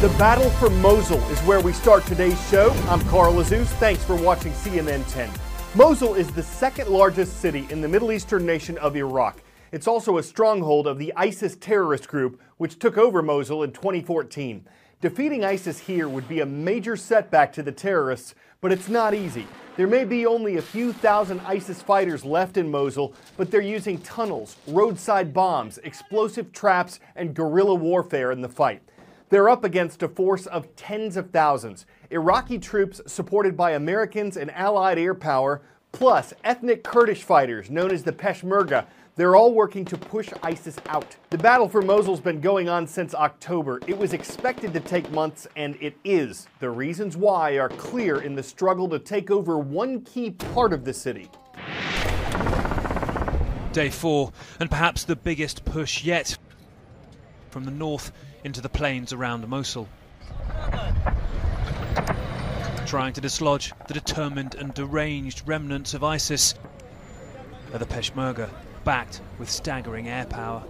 The battle for Mosul is where we start today's show. I'm Carl Azus. Thanks for watching CNN 10. Mosul is the second largest city in the Middle Eastern nation of Iraq. It's also a stronghold of the ISIS terrorist group, which took over Mosul in 2014. Defeating ISIS here would be a major setback to the terrorists, but it's not easy. There may be only a few thousand ISIS fighters left in Mosul, but they're using tunnels, roadside bombs, explosive traps, and guerrilla warfare in the fight. They're up against a force of tens of thousands. Iraqi troops supported by Americans and Allied air power, plus ethnic Kurdish fighters known as the Peshmerga. They're all working to push ISIS out. The battle for Mosul's been going on since October. It was expected to take months, and it is. The reasons why are clear in the struggle to take over one key part of the city. Day 4, and perhaps the biggest push yet, from the north into the plains around Mosul. Trying to dislodge the determined and deranged remnants of ISIS are the Peshmerga, backed with staggering air power.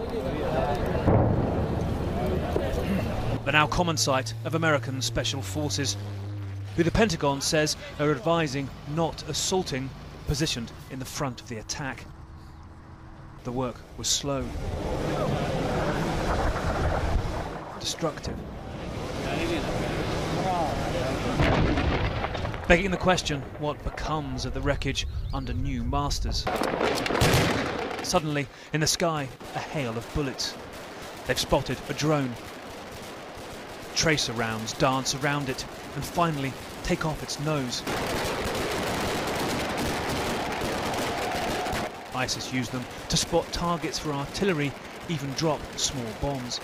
The now common sight of American special forces, who the Pentagon says are advising not assaulting, positioned in the front of the attack. The work was slow, destructive, begging the question what becomes of the wreckage under new masters. Suddenly, in the sky, a hail of bullets. They've spotted a drone. Tracer rounds dance around it and finally take off its nose. ISIS used them to spot targets for artillery, even drop small bombs.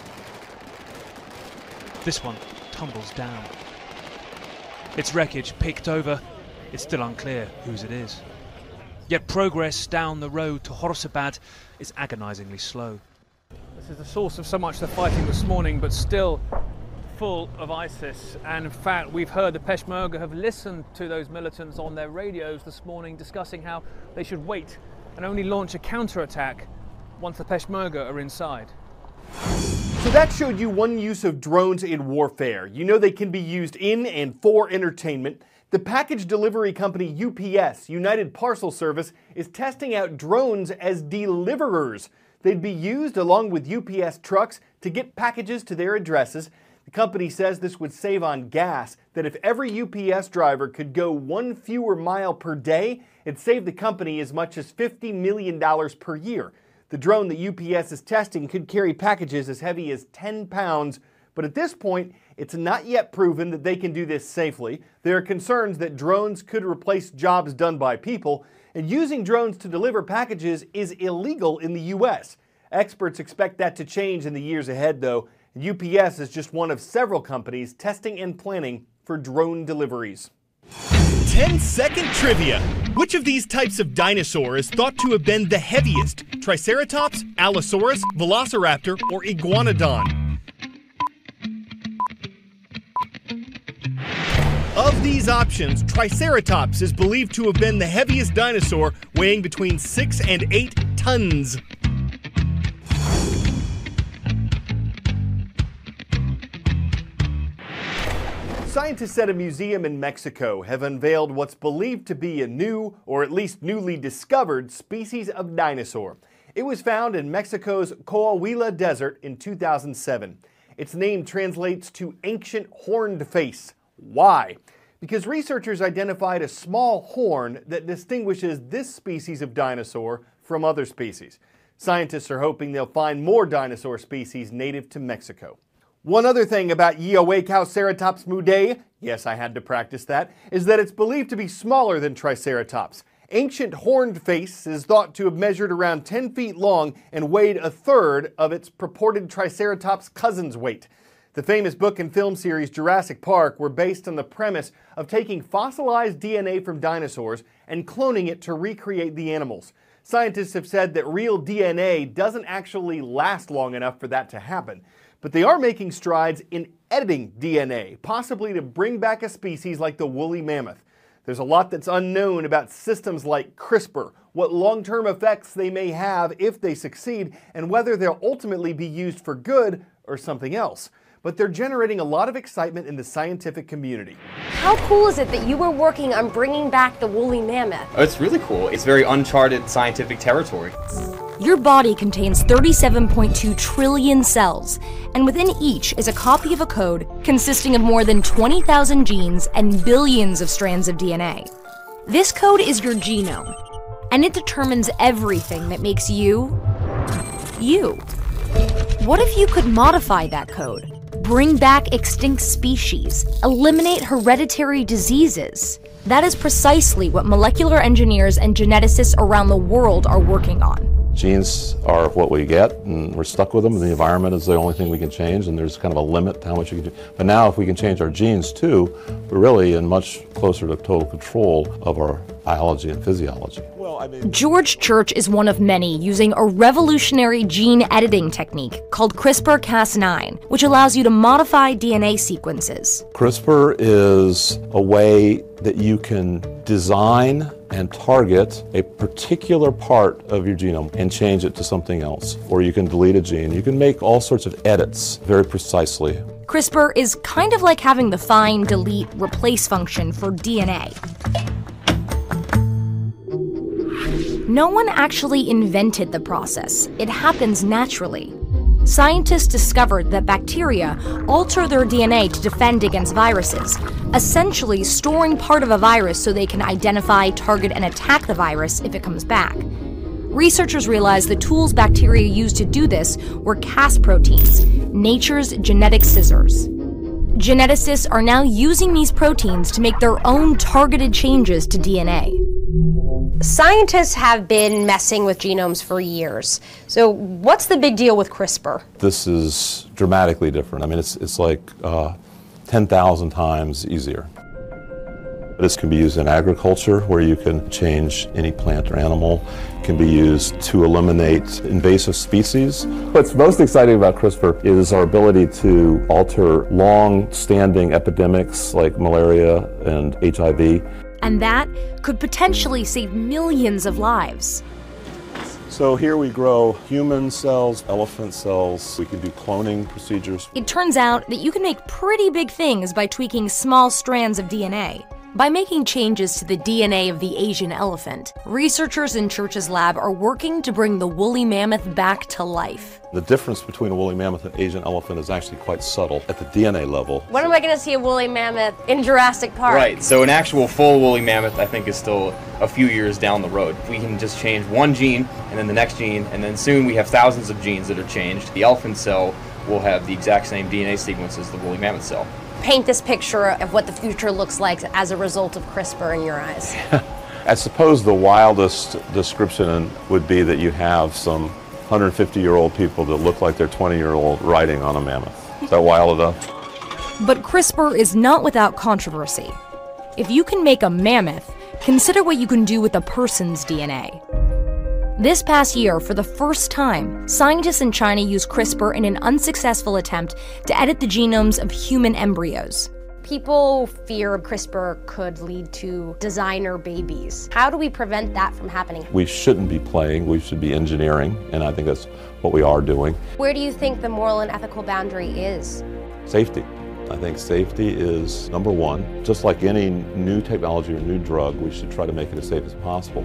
This one tumbles down. Its wreckage picked over. It's still unclear whose it is. Yet progress down the road to Horusabad is agonizingly slow. This is the source of so much of the fighting this morning, but still full of ISIS. And in fact, we've heard the Peshmerga have listened to those militants on their radios this morning discussing how they should wait and only launch a counterattack once the Peshmerga are inside. So that showed you one use of drones in warfare. You know they can be used in and for entertainment. The package delivery company UPS, United Parcel Service, is testing out drones as deliverers. They'd be used along with UPS trucks to get packages to their addresses. The company says this would save on gas, that if every UPS driver could go one fewer mile per day, it'd save the company as much as $50 million per year. The drone that UPS is testing could carry packages as heavy as 10 pounds, but at this point, it's not yet proven that they can do this safely. There are concerns that drones could replace jobs done by people, and using drones to deliver packages is illegal in the U.S. Experts expect that to change in the years ahead, though. UPS is just one of several companies testing and planning for drone deliveries. 10-second trivia. Which of these types of dinosaur is thought to have been the heaviest? Triceratops, Allosaurus, Velociraptor, or Iguanodon? Of these options, Triceratops is believed to have been the heaviest dinosaur, weighing between 6 and 8 tons. Scientists at a museum in Mexico have unveiled what's believed to be a new, or at least newly discovered, species of dinosaur. It was found in Mexico's Coahuila Desert in 2007. Its name translates to ancient horned face. Why? Because researchers identified a small horn that distinguishes this species of dinosaur from other species. Scientists are hoping they'll find more dinosaur species native to Mexico. One other thing about Ceratops mudae, yes, I had to practice that, is that it's believed to be smaller than Triceratops. Ancient horned face is thought to have measured around 10 feet long and weighed a third of its purported Triceratops cousin's weight. The famous book and film series Jurassic Park were based on the premise of taking fossilized DNA from dinosaurs and cloning it to recreate the animals. Scientists have said that real DNA doesn't actually last long enough for that to happen. But they are making strides in editing DNA, possibly to bring back a species like the woolly mammoth. There's a lot that's unknown about systems like CRISPR, what long-term effects they may have if they succeed, and whether they'll ultimately be used for good or something else. but they're generating a lot of excitement in the scientific community. How cool is it that you were working on bringing back the woolly mammoth? Oh, it's really cool. It's very uncharted scientific territory. Your body contains 37.2 trillion cells, and within each is a copy of a code consisting of more than 20,000 genes and billions of strands of DNA. This code is your genome, and it determines everything that makes you, you. What if you could modify that code? Bring back extinct species, eliminate hereditary diseases. That is precisely what molecular engineers and geneticists around the world are working on. Genes are what we get, and we're stuck with them, and the environment is the only thing we can change, and there's kind of a limit to how much you can do. But now if we can change our genes too, we're really in much closer to total control of our biology and physiology. George Church is one of many using a revolutionary gene editing technique called CRISPR-Cas9, which allows you to modify DNA sequences. CRISPR is a way that you can design and target a particular part of your genome and change it to something else. Or you can delete a gene. You can make all sorts of edits very precisely. CRISPR is kind of like having the find, delete, replace function for DNA. No one actually invented the process. It happens naturally. Scientists discovered that bacteria alter their DNA to defend against viruses, essentially storing part of a virus so they can identify, target, and attack the virus if it comes back. Researchers realized the tools bacteria used to do this were Cas proteins, nature's genetic scissors. Geneticists are now using these proteins to make their own targeted changes to DNA. Scientists have been messing with genomes for years. So what's the big deal with CRISPR? This is dramatically different. I mean, it's like 10,000 times easier. This can be used in agriculture, where you can change any plant or animal. It can be used to eliminate invasive species. What's most exciting about CRISPR is our ability to alter long-standing epidemics like malaria and HIV. And that could potentially save millions of lives. So here we grow human cells, elephant cells. We can do cloning procedures. It turns out that you can make pretty big things by tweaking small strands of DNA. By making changes to the DNA of the Asian elephant, researchers in Church's lab are working to bring the woolly mammoth back to life. The difference between a woolly mammoth and Asian elephant is actually quite subtle at the DNA level. When am I going to see a woolly mammoth in Jurassic Park? Right, so an actual full woolly mammoth I think is still a few years down the road. If we can just change one gene, and then the next gene, and then soon we have thousands of genes that are changed. The elephant cell will have the exact same DNA sequence as the woolly mammoth cell. Paint this picture of what the future looks like as a result of CRISPR in your eyes. I suppose the wildest description would be that you have some 150-year-old people that look like they're 20-year-old riding on a mammoth. Is that wild enough? But CRISPR is not without controversy. If you can make a mammoth, consider what you can do with a person's DNA. This past year, for the first time, scientists in China used CRISPR in an unsuccessful attempt to edit the genomes of human embryos. People fear CRISPR could lead to designer babies. How do we prevent that from happening? We shouldn't be playing, we should be engineering, and I think that's what we are doing. Where do you think the moral and ethical boundary is? Safety. I think safety is number one. Just like any new technology or new drug, we should try to make it as safe as possible.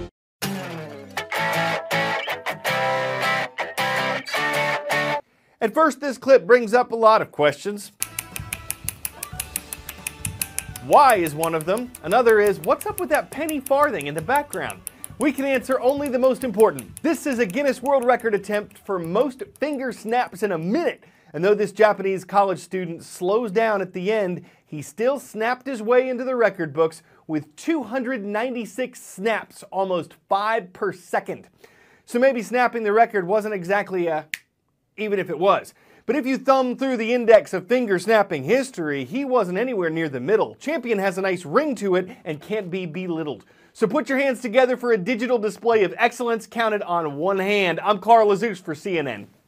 At first, this clip brings up a lot of questions. Why is one of them. Another is, what's up with that penny farthing in the background? We can answer only the most important. This is a Guinness World Record attempt for most finger snaps in a minute. And though this Japanese college student slows down at the end, he still snapped his way into the record books with 296 snaps, almost 5 per second. So maybe snapping the record wasn't exactly even if it was. But if you thumb through the index of finger snapping history, he wasn't anywhere near the middle. Champion has a nice ring to it and can't be belittled. So put your hands together for a digital display of excellence counted on one hand. I'm Carl Azus for CNN.